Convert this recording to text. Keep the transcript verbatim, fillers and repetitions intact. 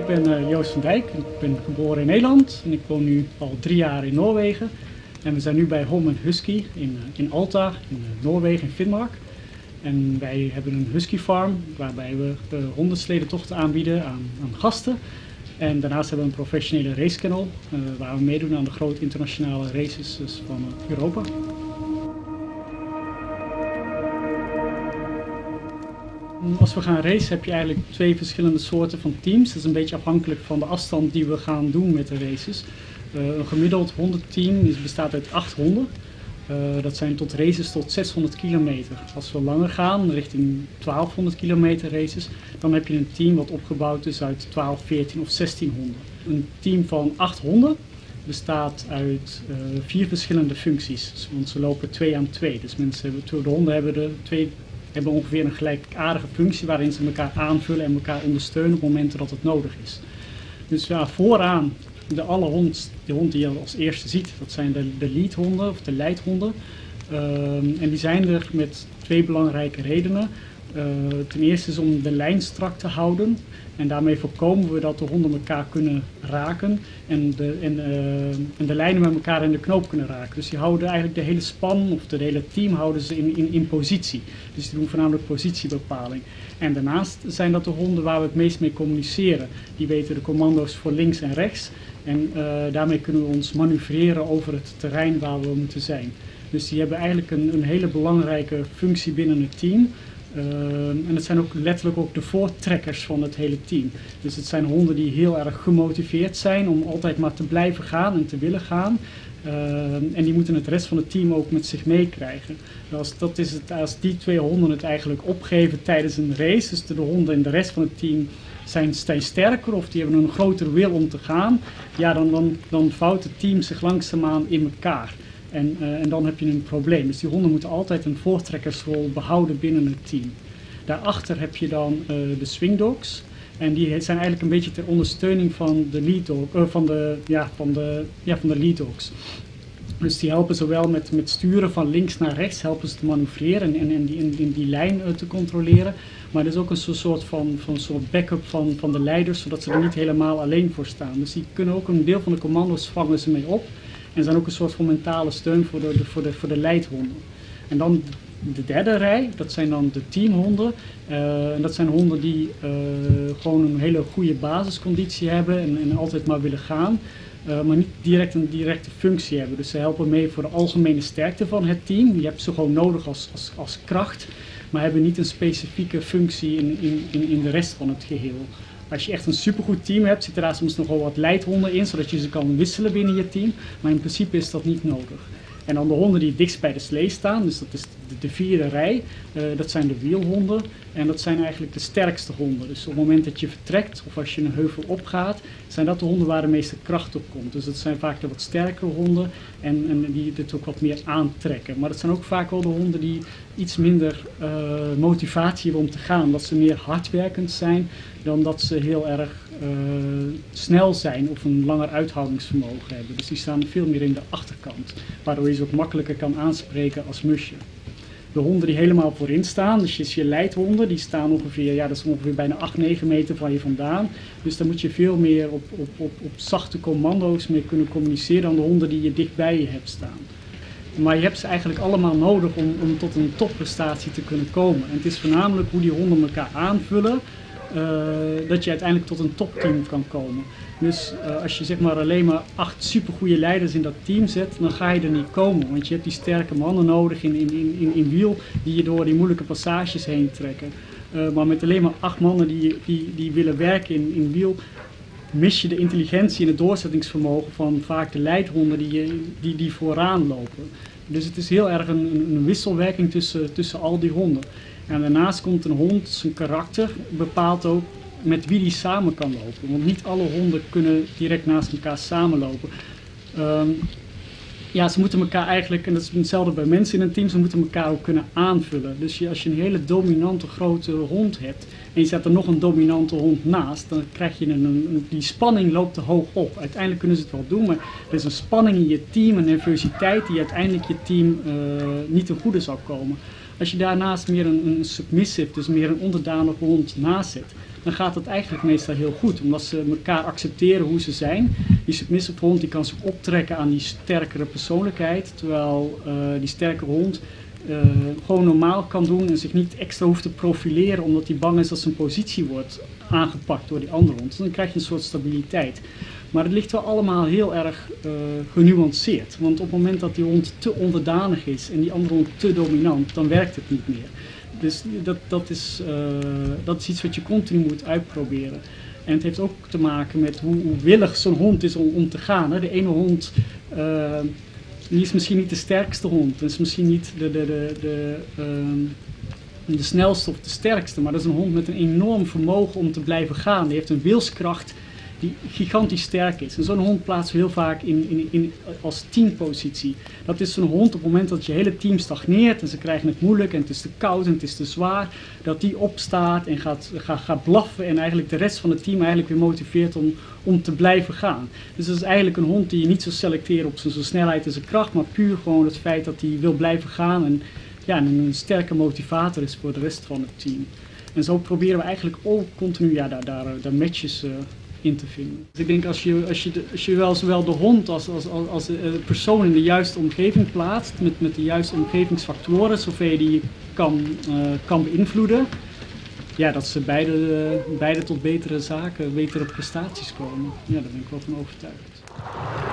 ben uh, Joost van Dijk. Ik ben geboren in Nederland en ik woon nu al drie jaar in Noorwegen. En we zijn nu bij Holm en Husky in, uh, in Alta, in uh, Noorwegen, in Finnmark. En wij hebben een husky farm waarbij we uh, hondensledentochten aanbieden aan, aan gasten. En daarnaast hebben we een professionele racekennel uh, waar we meedoen aan de grote internationale races dus van uh, Europa. Als we gaan racen heb je eigenlijk twee verschillende soorten van teams. Dat is een beetje afhankelijk van de afstand die we gaan doen met de races. Uh, een gemiddeld hondenteam is, bestaat uit acht honden. Uh, dat zijn tot races tot zeshonderd kilometer. Als we langer gaan, richting twaalfhonderd kilometer races, dan heb je een team wat opgebouwd is uit twaalf, veertien of zestien honden. Een team van acht honden bestaat uit uh, vier verschillende functies. Want ze lopen twee aan twee. Dus mensen hebben, de honden hebben, de twee, hebben ongeveer een gelijkaardige functie waarin ze elkaar aanvullen en elkaar ondersteunen op momenten dat het nodig is. Dus ja, vooraan de alle hond, de hond die je als eerste ziet, dat zijn de, de leadhonden of de leidhonden. Uh, en die zijn er met twee belangrijke redenen. Uh, ten eerste is om de lijn strak te houden en daarmee voorkomen we dat de honden elkaar kunnen raken en de, en, uh, en de lijnen met elkaar in de knoop kunnen raken. Dus die houden eigenlijk de hele span of het hele team houden ze in, in, in positie. Dus die doen voornamelijk positiebepaling. En daarnaast zijn dat de honden waar we het meest mee communiceren. Die weten de commando's voor links en rechts en uh, daarmee kunnen we ons manoeuvreren over het terrein waar we moeten zijn. Dus die hebben eigenlijk een, een hele belangrijke functie binnen het team. Uh, en het zijn ook letterlijk ook de voortrekkers van het hele team. Dus het zijn honden die heel erg gemotiveerd zijn om altijd maar te blijven gaan en te willen gaan. Uh, en die moeten het rest van het team ook met zich meekrijgen. Als, dat is het, als die twee honden het eigenlijk opgeven tijdens een race, dus de honden en de rest van het team zijn, zijn sterker of die hebben een grotere wil om te gaan, ja, dan, dan, dan vouwt het team zich langzaamaan in elkaar. En, uh, en dan heb je een probleem. Dus die honden moeten altijd een voortrekkersrol behouden binnen het team. Daarachter heb je dan uh, de swingdogs. En die zijn eigenlijk een beetje ter ondersteuning van de lead dog, uh, van de, ja, van de, ja, van de lead dogs. Dus die helpen zowel met, met sturen van links naar rechts, helpen ze te manoeuvreren en, en die, in, in die lijn uh, te controleren. Maar er is ook een soort van, van soort backup van, van de leiders, zodat ze er niet helemaal alleen voor staan. Dus die kunnen ook een deel van de commando's vangen ze mee op. En zijn ook een soort van mentale steun voor de, de, voor de, voor de leidhonden. En dan de derde rij, dat zijn dan de teamhonden. Uh, en dat zijn honden die uh, gewoon een hele goede basisconditie hebben en, en altijd maar willen gaan. Uh, maar niet direct een directe functie hebben. Dus ze helpen mee voor de algemene sterkte van het team. Je hebt ze gewoon nodig als, als, als kracht, maar hebben niet een specifieke functie in, in, in, in de rest van het geheel. Als je echt een supergoed team hebt, zitten daar soms nog wel wat leidhonden in, zodat je ze kan wisselen binnen je team. Maar in principe is dat niet nodig. En dan de honden die het dichtst bij de slee staan, dus dat is de, de vierde rij, uh, dat zijn de wielhonden. En dat zijn eigenlijk de sterkste honden. Dus op het moment dat je vertrekt of als je een heuvel opgaat, zijn dat de honden waar de meeste kracht op komt. Dus dat zijn vaak de wat sterkere honden en, en die dit ook wat meer aantrekken. Maar dat zijn ook vaak wel de honden die iets minder uh, motivatie hebben om te gaan. Dat ze meer hardwerkend zijn dan dat ze heel erg uh, snel zijn of een langer uithoudingsvermogen hebben. Dus die staan veel meer in de achterkant, waardoor je ze ook makkelijker kan aanspreken als musje. De honden die helemaal voorin staan, dus je, je leidhonden, die staan ongeveer, ja, dat is ongeveer bijna acht, negen meter van je vandaan. Dus daar moet je veel meer op, op, op, op zachte commando's mee kunnen communiceren dan de honden die je dicht bij je hebt staan. Maar je hebt ze eigenlijk allemaal nodig om, om tot een topprestatie te kunnen komen. En het is voornamelijk hoe die honden elkaar aanvullen, uh, dat je uiteindelijk tot een topteam kan komen. Dus uh, als je zeg maar alleen maar acht supergoeie leiders in dat team zet, dan ga je er niet komen. Want je hebt die sterke mannen nodig in, in, in, in wiel die je door die moeilijke passages heen trekken. Uh, maar met alleen maar acht mannen die, die, die willen werken in, in wiel, mis je de intelligentie en het doorzettingsvermogen van vaak de leidhonden die, die, die vooraan lopen. Dus het is heel erg een, een wisselwerking tussen, tussen al die honden. En daarnaast komt een hond, zijn karakter bepaalt ook met wie die samen kan lopen. Want niet alle honden kunnen direct naast elkaar samenlopen. Um, ja, ze moeten elkaar eigenlijk, en dat is hetzelfde bij mensen in een team, ze moeten elkaar ook kunnen aanvullen. Dus je, als je een hele dominante grote hond hebt en je zet er nog een dominante hond naast, dan krijg je een, een die spanning loopt te hoog op. Uiteindelijk kunnen ze het wel doen, maar er is een spanning in je team, een nervositeit die uiteindelijk je team uh, niet ten goede zal komen. Als je daarnaast meer een, een submissive, dus meer een onderdanige hond naast zet, dan gaat het eigenlijk meestal heel goed. Omdat ze elkaar accepteren hoe ze zijn. Die submissive hond die kan zich optrekken aan die sterkere persoonlijkheid. Terwijl uh, die sterke hond uh, gewoon normaal kan doen en zich niet extra hoeft te profileren. Omdat hij bang is dat zijn positie wordt aangepakt door die andere hond. Dus dan krijg je een soort stabiliteit. Maar het ligt wel allemaal heel erg uh, genuanceerd. Want op het moment dat die hond te onderdanig is en die andere hond te dominant, dan werkt het niet meer. Dus dat, dat, is, uh, dat is iets wat je continu moet uitproberen. En het heeft ook te maken met hoe, hoe willig zo'n hond is om, om te gaan. Hè. De ene hond uh, die is misschien niet de sterkste hond. Dat is misschien niet de, de, de, de, uh, de snelste of de sterkste. Maar dat is een hond met een enorm vermogen om te blijven gaan. Die heeft een wilskracht die gigantisch sterk is. En zo'n hond plaatsen we heel vaak in, in, in, als teampositie. Dat is zo'n hond op het moment dat je hele team stagneert en ze krijgen het moeilijk en het is te koud en het is te zwaar, dat die opstaat en gaat, gaat, gaat blaffen en eigenlijk de rest van het team eigenlijk weer motiveert om, om te blijven gaan. Dus dat is eigenlijk een hond die je niet zo selecteert op zijn, zijn snelheid en zijn kracht, maar puur gewoon het feit dat hij wil blijven gaan en ja, een sterke motivator is voor de rest van het team. En zo proberen we eigenlijk ook continu ja, daar, daar, daar matches uh, in te vinden. Dus ik denk als je, als je, de, als je wel zowel de hond als, als, als, als de persoon in de juiste omgeving plaatst, met, met de juiste omgevingsfactoren, zover je die kan, uh, kan beïnvloeden, ja, dat ze beide, uh, beide tot betere zaken, betere prestaties komen. Ja, daar ben ik wel van overtuigd.